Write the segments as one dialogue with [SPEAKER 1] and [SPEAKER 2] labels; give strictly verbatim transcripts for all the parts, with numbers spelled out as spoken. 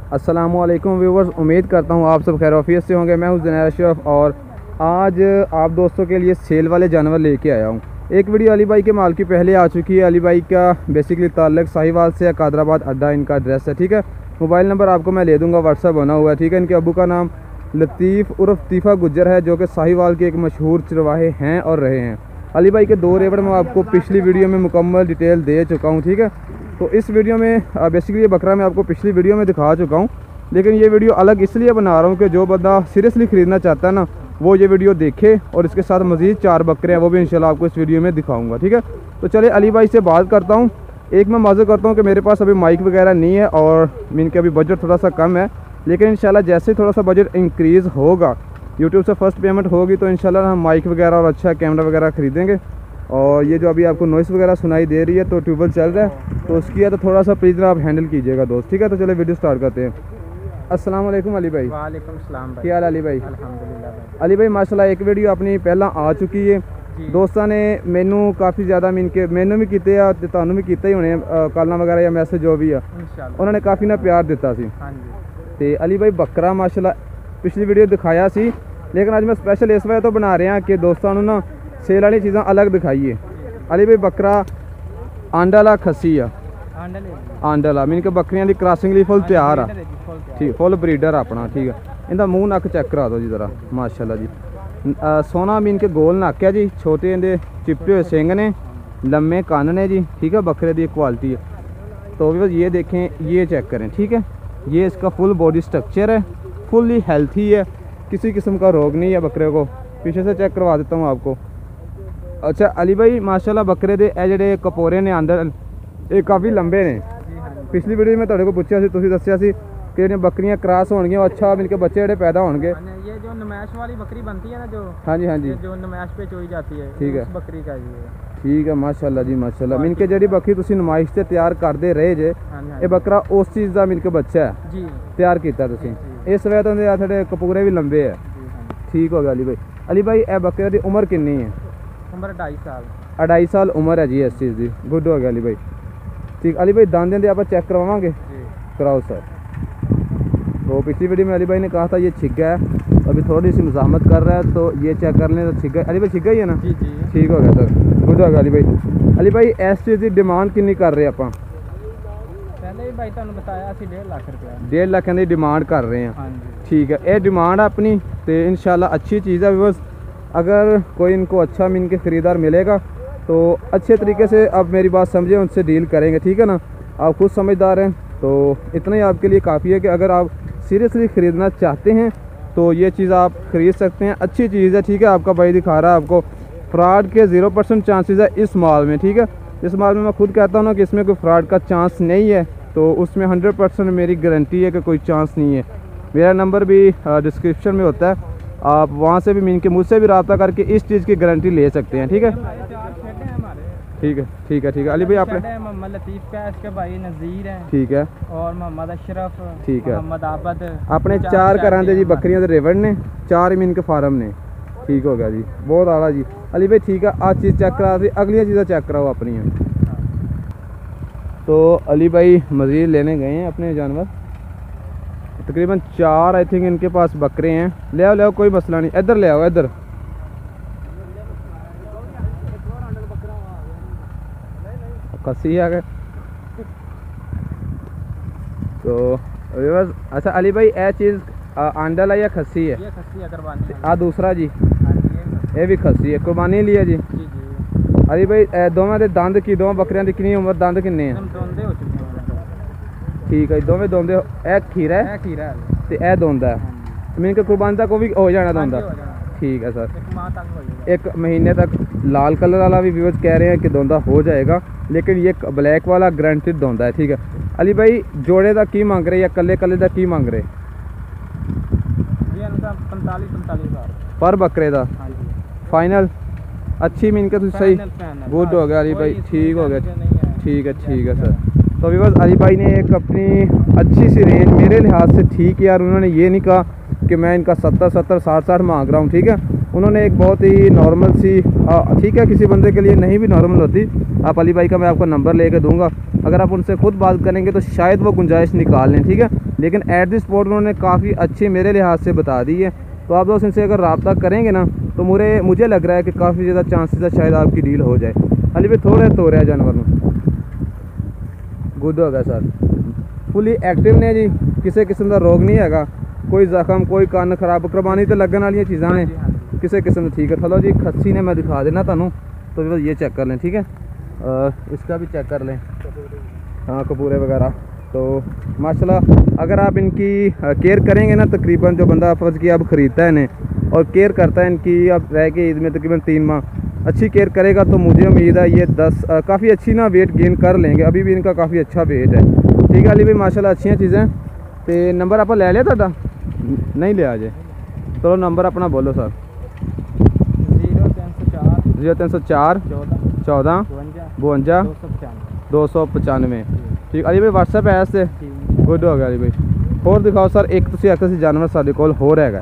[SPEAKER 1] अस्सलामुअलैकुम व्यूवर्स, उम्मीद करता हूँ आप सब खैरियत से होंगे। मैं हूँ ज़ुनैर अशरफ और आज आप दोस्तों के लिए सेल वाले जानवर लेके आया हूँ। एक वीडियो अली भाई के माल की पहले आ चुकी है। अली भाई का बेसिकली ताल्लुक साहिवाल से, कादराबाद अड्डा इनका एड्रेस है, ठीक है। मोबाइल नंबर आपको मैं ले दूँगा, व्हाट्सअप बना हुआ है, ठीक है। इनके अबू का नाम लतीफ़ उर्फ तीफ़ा गुज्जर है, जो कि साहिवाल के एक मशहूर चरवाहे हैं और रहे हैं। अली भाई के दो रेवड़ मैं आपको पिछली वीडियो में मुकम्मल डिटेल दे चुका हूँ, ठीक है। तो इस वीडियो में बेसिकली ये बकरा मैं आपको पिछली वीडियो में दिखा चुका हूँ, लेकिन ये वीडियो अलग इसलिए बना रहा हूँ कि जो बंदा सीरियसली ख़रीदना चाहता है ना, वो ये वीडियो देखे। और इसके साथ मज़ीद चार बकरे हैं, वो भी इंशाल्लाह आपको इस वीडियो में दिखाऊंगा, ठीक है। तो चलिए अली भाई से बात करता हूँ। एक मैं माज़ूर करता हूँ कि मेरे पास अभी माइक वगैरह नहीं है और इनके अभी बजट थोड़ा सा कम है, लेकिन इंशाल्लाह जैसे थोड़ा सा बजट इंक्रीज़ होगा, यूट्यूब से फ़र्स्ट पेमेंट होगी, तो इंशाल्लाह हम माइक वगैरह और अच्छा कैमरा वगैरह ख़रीदेंगे। और ये जो अभी आपको नॉइस वगैरह सुनाई दे रही है, तो ट्यूबवेल चल रहा है, तो उसकी है तो थोड़ा सा प्लीज़ आप हैंडल कीजिएगा दोस्त, ठीक है। तो चलिए वीडियो स्टार्ट करते हैं। अस्सलाम वालेकुम अली भाई।
[SPEAKER 2] वालेकुम सलाम भाई।
[SPEAKER 1] क्या हाल अली भाई?
[SPEAKER 2] अल्हम्दुलिल्लाह भाई।
[SPEAKER 1] अली भाई माशाल्लाह एक वीडियो अपनी पहला आ चुकी है। दोस्तों ने मैनू काफ़ी ज़्यादा मीन के मैनू भी किए आ, तुहानू भी किए ही होने कॉलां वगैरह या मैसेज जो भी है, उन्होंने काफ़ी ना प्यार दिता सी।
[SPEAKER 2] हाँ जी।
[SPEAKER 1] ते अली भाई बकरा माशाल्लाह पिछली वीडियो दिखाया सी, लेकिन आज मैं स्पेशल इस वजह तो बना रहा कि दोस्तों ना सेल वाली चीज़ां अलग दिखाइए। अली भाई बकरा आंडाला खसी आ, आंडाला मीन के बकरियां दी क्रॉसिंग ली फुल तैयार आ, ठीक, फुल ब्रीडर अपना, ठीक है। इनका मूँह नक चेक करा दो जी ज़रा, माशाल्लाह जी। आ, सोना मीन के गोल नक है जी, छोटे इनके चिपटे हुए सिंग ने, लम्बे कान ने जी, ठीक है। बकरे की क्वालिटी है, तो भी बस ये देखें, ये चेक करें, ठीक है। ये इसका फुल बॉडी स्ट्रक्चर है, फुल्ली हेल्थी है, किसी किस्म का रोग नहीं है बकरे को। पीछे से चेक करवा देता हूँ आपको। अच्छा अली भाई माशाल्लाह बकरे दे ए जेडे कपोरे ने अंदर ये काफ़ी लंबे ने। पिछली वीडियो में तुहाडे को पूछा सी, तुसीं दस्सिया सी कि जेहड़ियां बकरियां क्रॉस होणगियां अच्छा मिलके बच्चे जेहड़े पैदा होणगे।
[SPEAKER 2] ये जो नमैश वाली बकरी बनती है ना, जो
[SPEAKER 1] हाँ जी हाँ जी,
[SPEAKER 2] जो नमैश पे चोई जाती है,
[SPEAKER 1] ठीक है,
[SPEAKER 2] उस बकरी का ये।
[SPEAKER 1] ठीक है माशाल्लाह जी माशाल्लाह। मिलके जेहड़ी बकरी तुसीं नमाइश ते तैयार करदे रहे जे, ये बकरा उस चीज़ का मिलके बच्चा है
[SPEAKER 2] जी
[SPEAKER 1] तैयार किया तुसीं। इस वजह तो थोड़े कपूरे भी लंबे है, ठीक हो गया अली भाई। अली भाई ए बकरे की उम्र कितनी है?
[SPEAKER 2] उम्र ढाई साल।
[SPEAKER 1] अढ़ाई साल उम्र है जी इस चीज़ की, गुड हो गया अली भाई, ठीक। अली भाई दांदें दे आप चेक करवाएंगे, कराओ सर। तो पिछली वीडियो में अली भाई ने कहा था ये छिग्गा है, अभी थोड़ी सी मज़ाहमत कर रहा है, तो ये चेक कर लें तो छिग्गा। अली भाई छिग्गा ही है ना?
[SPEAKER 2] जी जी,
[SPEAKER 1] ठीक हो गया सर, गुड हो गया अली भाई। अली भाई इस चीज़ की डिमांड कितनी कर रहे हैं आप?
[SPEAKER 2] पहले ही भाई तुहानू बताया सी डेढ़ लाख रुपया,
[SPEAKER 1] डेढ़ लाख की डिमांड कर रहे हैं,
[SPEAKER 2] हाँ जी,
[SPEAKER 1] ठीक है। ये डिमांड अपनी तो इंशाल्लाह अच्छी चीज़ है। बस अगर कोई इनको अच्छा मीन के ख़रीदार मिलेगा तो अच्छे तरीके से आप मेरी बात समझें, उनसे डील करेंगे, ठीक है ना। आप खुद समझदार हैं, तो इतना ही आपके लिए काफ़ी है कि अगर आप सीरियसली ख़रीदना चाहते हैं तो ये चीज़ आप ख़रीद सकते हैं, अच्छी चीज़ है, ठीक है। आपका भाई दिखा रहा है आपको फ्रॉड के ज़ीरो परसेंट चांसेस है इस माल में, ठीक है। इस माल में मैं खुद कहता हूँ ना कि इसमें कोई फ्रॉड का चांस नहीं है, तो उसमें हंड्रेड परसेंट मेरी गारंटी है कि कोई चांस नहीं है। मेरा नंबर भी डिस्क्रिप्शन में होता है, आप वहाँ से भी मीन के मुझसे भी रब्ता करके इस चीज़ की गारंटी ले सकते हैं, ठीक है, ठीक है, ठीक है, ठीक है। अली भाई आपने
[SPEAKER 2] मोहम्मद लतीफ़ का, इसके भाई नज़ीर है,
[SPEAKER 1] ठीक है,
[SPEAKER 2] और मोहम्मद अशरफ,
[SPEAKER 1] ठीक है,
[SPEAKER 2] मोहम्मद आबद,
[SPEAKER 1] अपने चार घरां दे जी बकरियां दे रेवड़ ने, चार मीन के फार्म ने, ठीक हो गया जी, बहुत आला जी। अली भाई ठीक है, आज चीज़ चेक करा दी, अगली चीज़ें चेक कराओ अपनी। तो अली भाई मज़ीद लेने गए हैं अपने जानवर, तकरीबन चार आई थिंक इनके पास बकरे हैं। ले आओ ले आओ, कोई मसला नहीं, इधर ले आओ, इधर खसी आ गए। तो बस अच्छा अली भाई ए चीज़ आंडल है या खसी है?
[SPEAKER 2] ये खसी है कुर्बानी।
[SPEAKER 1] आ दूसरा जी, ये भी खसी है, कुर्बानी लिया जी।
[SPEAKER 2] जी जी।
[SPEAKER 1] अली भाई ए दोवें दे दंद की, दोवें बकरियां दी कितनी उम्र, दंद किन्ने हैं?
[SPEAKER 2] दोंदे हो चुके हैं,
[SPEAKER 1] ठीक है, दोवें दोंदे। ए खीरा है,
[SPEAKER 2] ए खीरा है
[SPEAKER 1] ते ए दोंदा है, मीन के कुर्बानी तक वो भी हो जाना दोंदा, ठीक है सर।
[SPEAKER 2] एक माह तक हो जाएगा,
[SPEAKER 1] एक महीने तक। लाल कलर वाला भी व्यूअर्स कह रहे हैं कि दोंदा हो जाएगा, लेकिन ये ब्लैक वाला गारंटेड दोंदा है, ठीक है। अली भाई जोड़े का की मांग रहे या कले कले का की मांग रहे?
[SPEAKER 2] ये इनका पैंतालीस पैंतालीस हज़ार
[SPEAKER 1] पर बकरे का फाइनल अच्छी मीन के सही, गुड हो गया अली भाई, ठीक हो गया, ठीक है, ठीक है सर। तो अभी बस अली भाई ने एक अपनी अच्छी सी रेंज मेरे लिहाज से ठीक है यार, उन्होंने ये नहीं कहा कि मैं इनका सत्तर सत्तर साठ साठ मांग रहा हूँ, ठीक है। उन्होंने एक बहुत ही नॉर्मल सी, ठीक है किसी बंदे के लिए नहीं भी नॉर्मल होती, आप अली भाई का मैं आपको नंबर लेके दूंगा, अगर आप उनसे खुद बात करेंगे तो शायद वो गुंजाइश निकाल लें, ठीक है। लेकिन एट दिस स्पॉट उन्होंने काफ़ी अच्छी मेरे लिहाज से बता दी है, तो आप दोस्त इनसे अगर रब्ता करेंगे ना तो मुझे मुझे लग रहा है कि काफ़ी ज़्यादा चांसेस है शायद आपकी डील हो जाए। अली भाई थोड़े तो रहा है जानवर में गुड हो गया सर, फुली एक्टिव ने जी, किसी किस्म का रोग नहीं है, कोई जख्म कोई कान खराब कुर्बानी तो लगन वाली चीज़ा ने किसी किस्म ठीक है। चलो जी खस्सी ने मैं दिखा देना तुहानू, तो बस ये चेक कर लें, ठीक है। आ, इसका भी चेक कर लें, हाँ कपूरे वगैरह। तो माशाल्लाह अगर आप इनकी केयर करेंगे ना, तकरीबन जो बंदा फर्ज की अब ख़रीदता है इन्हें और केयर करता है इनकी, अब रह के ईद में तकरीबन तीन माह अच्छी केयर करेगा तो मुझे उम्मीद है ये दस काफ़ी अच्छी ना वेट गेन कर लेंगे। अभी भी इनका काफ़ी अच्छा वेट है, ठीक है अली भाई माशाल्लाह अच्छी चीज़ें। तो नंबर आप ले लिया तुहाडा? नहीं लिया अजे, चलो नंबर अपना बोलो सर।
[SPEAKER 2] जीरो तीन सौ चार
[SPEAKER 1] जीरो तीन सौ चार
[SPEAKER 2] चौदह
[SPEAKER 1] चौदह बवंजा
[SPEAKER 2] दो सौ पचानवे
[SPEAKER 1] दो सौ पचानवे ठीक अली भाई व्हाट्सएप है इससे गुड हो गया अली भाई। और दिखाओ सर, एक तुसी आखिर से जानवर साढ़े कोल हो रहेगा,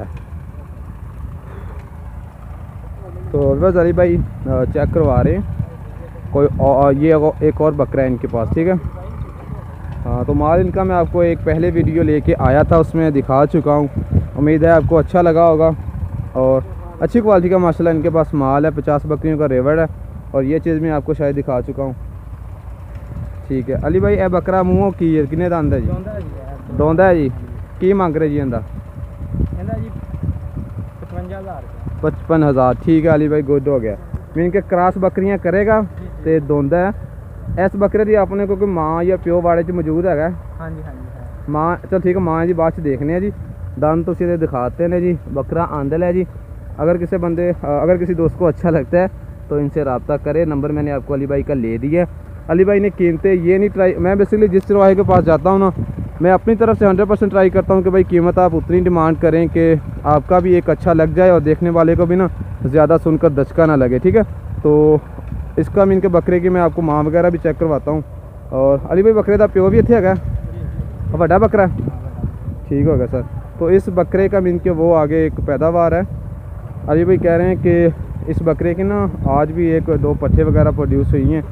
[SPEAKER 1] तो बस अली भाई चेक करवा रहे हैं कोई और, ये एक और बकरा है इनके पास, ठीक है। हाँ तो माल इनका मैं आपको एक पहले वीडियो लेके आया था, उसमें दिखा चुका हूँ, उम्मीद है आपको अच्छा लगा होगा। और अच्छी क्वालिटी का माशाल्लाह इनके पास माल है, पचास बकरियों का रेवड़ है, और ये चीज़ मैं आपको शायद दिखा चुका हूँ, ठीक है। अली भाई ए बकरा मूँह की है किन्ने दांदा जी? डोंदा है जी, की मंग रहे जी इंदा?
[SPEAKER 2] जी पचवंजा हज़ार
[SPEAKER 1] पचपन हज़ार ठीक है अली भाई गुड हो गया। मैं इनके क्रॉस बकरियाँ करेगा तो दोंदा है। इस बकरे की अपने को कोई माँ या प्यो बाड़े च मौजूद है?
[SPEAKER 2] हाँ जी हाँ जी
[SPEAKER 1] माँ चल ठीक है, माँ जी बाद च देखने जी, दंद तो सीधे दिखाते हैं जी, बकरा आंदल है जी। अगर किसी बंदे अगर किसी दोस्त को अच्छा लगता है तो इनसे रब्ता करे, नंबर मैंने आपको अली भाई का ले दिया। अली भाई ने कीमतें ये नहीं ट्राई, मैं बेसिकली जिस चरवाहे के पास जाता हूँ ना, मैं अपनी तरफ से हंड्रेड परसेंट ट्राई करता हूँ कि भाई कीमत आप उतनी डिमांड करें कि आपका भी एक अच्छा लग जाए और देखने वाले को भी ना ज़्यादा सुनकर दचका ना लगे, ठीक है। तो इसका मैं इनके बकरे की मैं आपको माँ वगैरह भी चेक करवाता हूँ। और अली भाई बकरे का प्यो भी इतने है, बड़ा बकरा ठीक हो गया सर। तो इस बकरे का मीन के वो आगे एक पैदावार है, अली भाई कह रहे हैं कि इस बकरे की ना आज भी एक दो पट्ठे वगैरह प्रोड्यूस हुई हैं,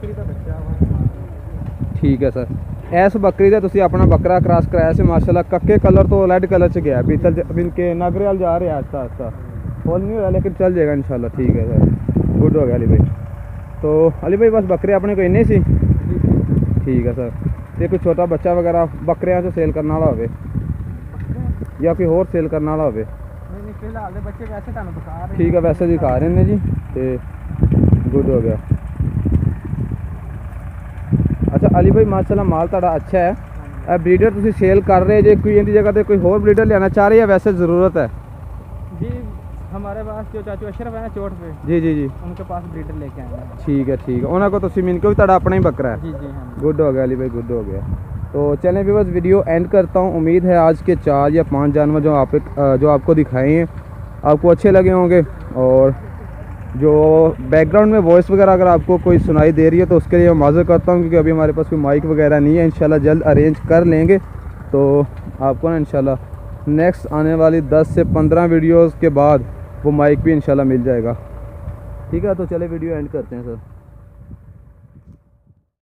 [SPEAKER 1] ठीक है सर। इस बकरी का तुसी अपना बकरा क्रॉस कराया से माशाल्लाह कक्के कलर तो रेड कलर च गया, पीतल इनके नागरे वाल जा रहे हैं आस्ता आस्ता, फुल नहीं हो रहा लेकिन चल जाएगा इंशाल्लाह, ठीक है सर गुड हो गया अली भाई। तो अली भाई बस बकरे अपने को इन्ने सी ठीक है सर। ये कोई छोटा बच्चा वगैरह बकरियां से सेल करने वाला हो या कोई और सेल करने वाला हो? ठीक है वैसे दिखा रहे हैं जी, तो गुड हो गया। अच्छा अली भाई माशाल्लाह माल ताड़ा अच्छा है, ब्रीडर तुसी सेल कर रहे जे, कोई इनकी जगह पे कोई और ब्रीडर लेना चाह रहे हैं या वैसे ज़रूरत है?
[SPEAKER 2] जी हमारे पास जो चाचू अशरफ है ना चोट पे,
[SPEAKER 1] जी जी जी
[SPEAKER 2] उनके पास ब्रीडर लेके आए हैं,
[SPEAKER 1] ठीक है ठीक है। उन्होंने को तुसी मीन को भी ताड़ा अपना ही बकरा है?
[SPEAKER 2] जी जी हाँ
[SPEAKER 1] गुड हो गया अली भाई गुड हो गया। तो चलें भी बस वीडियो एंड करता हूँ। उम्मीद है आज के चार या पाँच जानवर जो आप जो आपको दिखाए हैं आपको अच्छे लगे होंगे, और जो बैकग्राउंड में वॉइस वगैरह अगर आपको कोई सुनाई दे रही है तो उसके लिए मैं माज़र करता हूँ, क्योंकि अभी हमारे पास कोई माइक वगैरह नहीं है, इंशाल्लाह जल्द अरेंज कर लेंगे। तो आपको ना इंशाल्लाह नेक्स्ट आने वाली दस से पंद्रह वीडियोज़ के बाद वो माइक भी इंशाल्लाह मिल जाएगा, ठीक है। तो चले वीडियो एंड करते हैं सर।